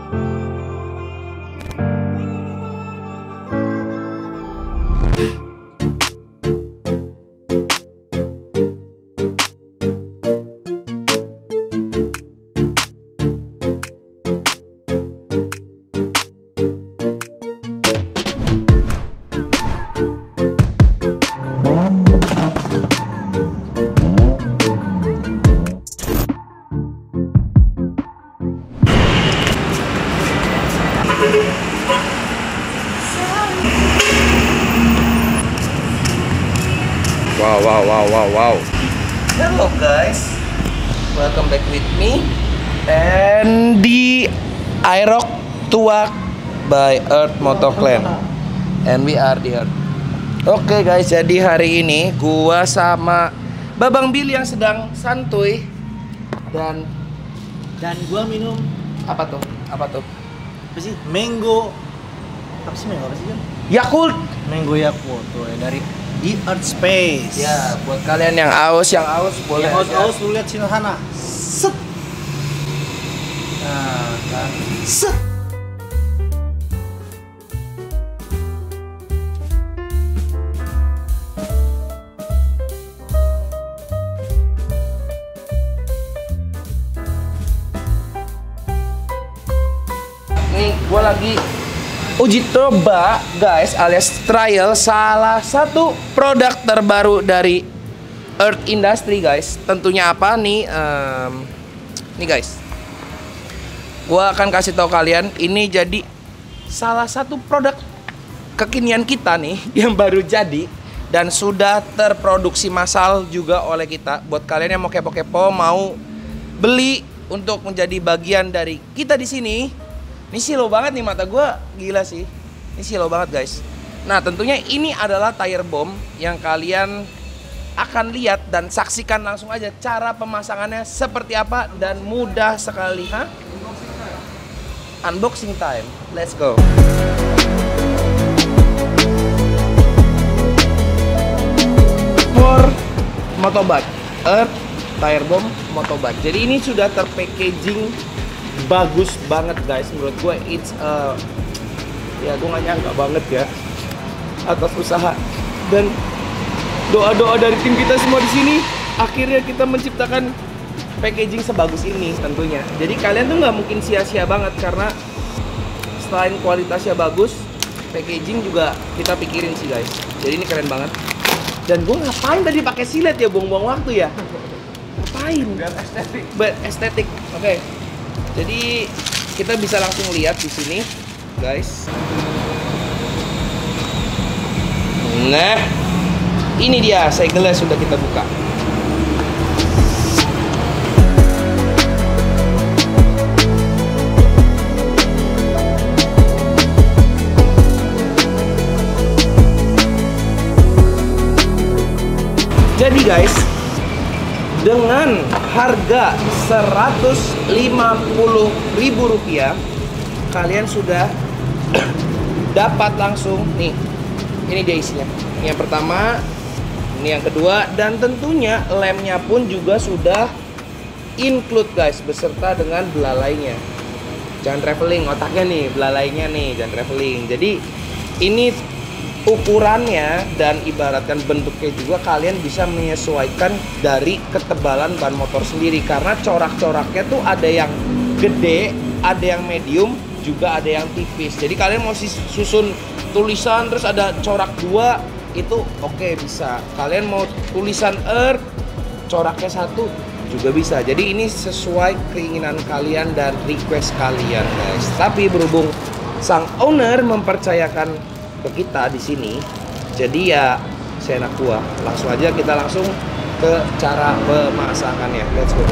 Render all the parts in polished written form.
Wow. Hello guys, welcome back with me and di Aerox Tuak by Earth Motoclan, and we are the Earth. Oke guys, jadi hari ini gua sama Babang Bill yang sedang santuy dan gua minum apa tuh? apa sih? Mango apa sih kan? Yakult. Mango Yakult tuh dari di Earth Space. Ya, buat kalian yang aus boleh. Yang aus lu lihat sini sana. Set. Nah, kan. Set. Nih, gua lagi uji coba guys, alias trial salah satu produk terbaru dari Earth Industry guys. Tentunya apa nih? Nih guys, gua akan kasih tahu kalian, ini jadi salah satu produk kekinian kita nih yang baru jadi dan sudah terproduksi massal juga oleh kita. Buat kalian yang mau kepo-kepo, mau beli untuk menjadi bagian dari kita di sini. Ini silo banget nih, mata gue gila sih. Ini silo banget guys. Nah tentunya ini adalah tire bomb yang kalian akan lihat dan saksikan langsung aja cara pemasangannya seperti apa dan mudah sekali. Unboxing time. Let's go. For motobike, Earth tire bomb motobike. Jadi ini sudah terpackaging bagus banget guys, menurut gue it's ya gue gak nyangka banget ya atas usaha dan doa-doa dari tim kita semua di sini, akhirnya kita menciptakan packaging sebagus ini tentunya. Jadi kalian tuh nggak mungkin sia-sia banget, karena selain kualitasnya bagus, packaging juga kita pikirin sih guys. Jadi ini keren banget. Dan gue ngapain tadi pakai silet ya, buang-buang waktu ya? Ngapain? Biar estetik. Estetik. Oke. Jadi kita bisa langsung lihat di sini, guys. Nah, ini dia segelnya sudah kita buka. Jadi guys, dengan harga Rp150.000 kalian sudah dapat langsung nih. Ini dia isinya. Yang pertama, ini yang kedua, dan tentunya lemnya pun juga sudah include guys, beserta dengan belalainya. Jangan traveling otaknya nih, belalainya nih, jangan traveling. Jadi ini ukurannya dan ibaratkan bentuknya juga kalian bisa menyesuaikan dari ketebalan ban motor sendiri, karena corak-coraknya tuh ada yang gede, ada yang medium, juga ada yang tipis. Jadi kalian mau susun tulisan terus ada corak 2 itu oke, bisa. Kalian mau tulisan Earth coraknya 1 juga bisa. Jadi ini sesuai keinginan kalian dan request kalian guys. Tapi berhubung sang owner mempercayakan ke kita di sini, jadi ya seenak gua, langsung aja kita langsung ke cara pemasangannya. Let's go.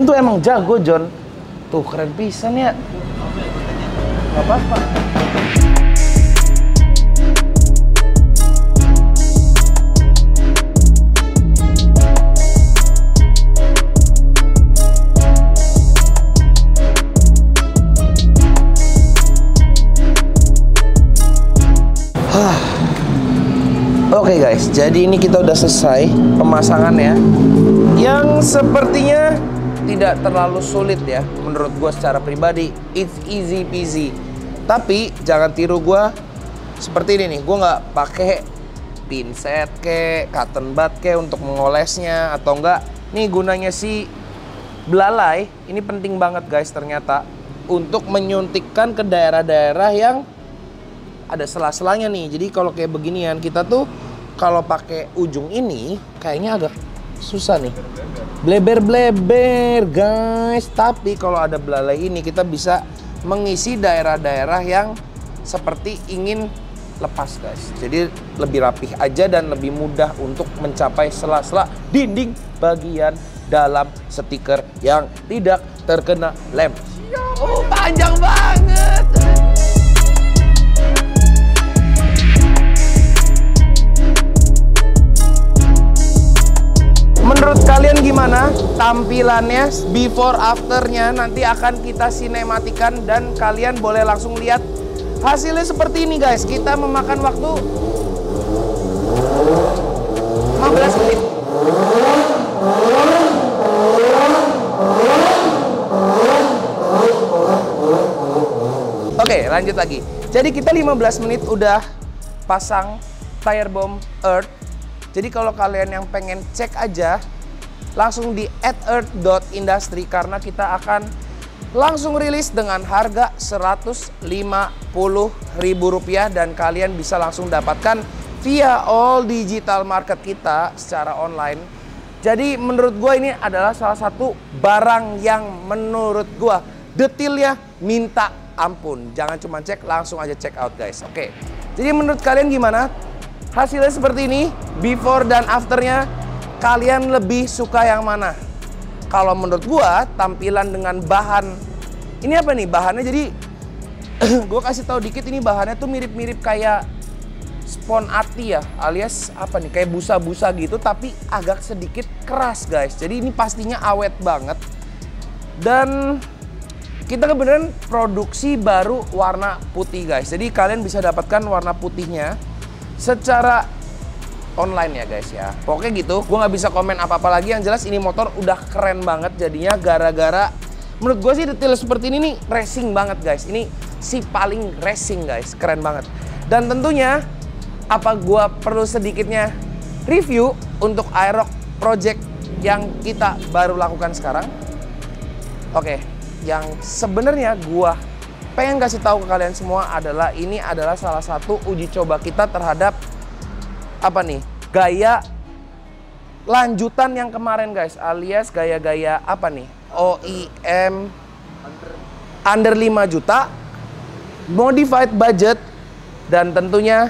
tuh emang jago, John. Tuh keren pisan ya. Gak apa-apa. Oke guys, jadi ini kita udah selesai pemasangannya, yang sepertinya tidak terlalu sulit ya menurut gue secara pribadi. It's easy peasy. Tapi jangan tiru gue seperti ini nih. Gue nggak pakai pinset ke cotton bud ke untuk mengolesnya atau enggak. Nih gunanya si belalai ini penting banget guys ternyata untuk menyuntikkan ke daerah-daerah yang ada sela-selanya nih. Jadi kalau kayak beginian kita tuh kalau pakai ujung ini kayaknya agak susah nih. Bleber-bleber guys. Tapi kalau ada belalai ini kita bisa mengisi daerah-daerah yang seperti ingin lepas guys. Jadi lebih rapih aja dan lebih mudah untuk mencapai sela-sela dinding bagian dalam stiker yang tidak terkena lem. Oh, panjang banget. Menurut kalian gimana tampilannya before afternya? Nanti akan kita sinematikan dan kalian boleh langsung lihat hasilnya seperti ini guys. Kita memakan waktu 15 menit. Oke, lanjut lagi. Jadi kita 15 menit udah pasang tire bomb Earth. Jadi kalau kalian yang pengen cek aja, langsung di @earth.industry karena kita akan langsung rilis dengan harga Rp150.000 dan kalian bisa langsung dapatkan via all digital market kita secara online. Jadi menurut gue ini adalah salah satu barang yang menurut gue detailnya minta ampun. Jangan cuma cek, langsung aja check out guys. Oke, jadi menurut kalian gimana? Hasilnya seperti ini, before dan afternya, kalian lebih suka yang mana? Kalau menurut gua, tampilan dengan bahan, ini apa nih bahannya? Jadi, gua kasih tahu dikit, ini bahannya tuh mirip-mirip kayak spon ati ya, alias apa nih, kayak busa-busa gitu, tapi agak sedikit keras guys. Jadi ini pastinya awet banget. Dan kita kebetulan produksi baru warna putih guys. Jadi kalian bisa dapatkan warna putihnya secara online ya guys ya. Pokoknya gitu, gue nggak bisa komen apa-apa lagi. Yang jelas ini motor udah keren banget jadinya gara-gara menurut gue sih detail seperti ini nih racing banget guys. Ini si paling racing guys, keren banget. Dan tentunya apa gue perlu sedikitnya review untuk Aerox project yang kita baru lakukan sekarang. Oke, yang sebenarnya gue pengen kasih tahu ke kalian semua adalah ini adalah salah satu uji coba kita terhadap apa nih, gaya lanjutan yang kemarin guys, alias gaya-gaya apa nih, OEM under 5 juta, modified budget, dan tentunya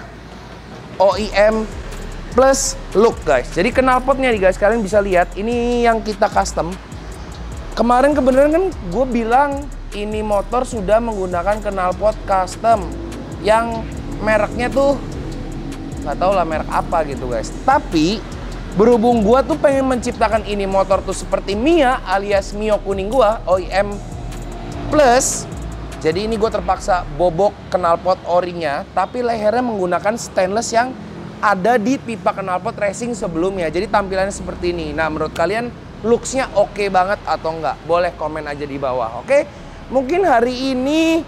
OEM plus look guys. Jadi knalpotnya nih guys, kalian bisa lihat ini yang kita custom. Kemarin kebenaran kan gue bilang ini motor sudah menggunakan knalpot custom yang mereknya tuh nggak tahu lah merek apa gitu guys. Tapi berhubung gua tuh pengen menciptakan ini motor tuh seperti Mia alias Mio kuning gua OEM plus, jadi ini gue terpaksa bobok knalpot o-ringnya, tapi lehernya menggunakan stainless yang ada di pipa knalpot racing sebelumnya. Jadi tampilannya seperti ini. Nah menurut kalian looksnya oke banget atau enggak? Boleh komen aja di bawah. Oke, mungkin hari ini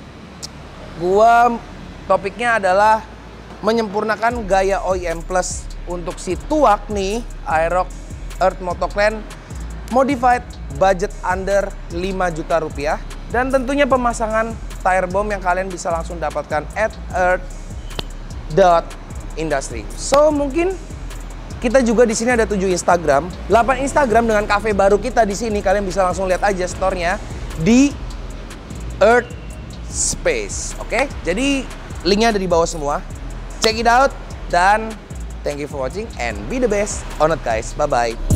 gua topiknya adalah menyempurnakan gaya OEM plus untuk si tuak nih, Aerox Earth Motoclan modified budget under 5 juta rupiah, dan tentunya pemasangan tire bomb yang kalian bisa langsung dapatkan @earth.industry. So mungkin kita juga di sini ada 7 Instagram, 8 Instagram dengan cafe baru kita di sini. Kalian bisa langsung lihat aja store-nya di Earth Space. Oke, jadi linknya ada di bawah semua. Check it out dan thank you for watching and be the best on it guys. Bye bye.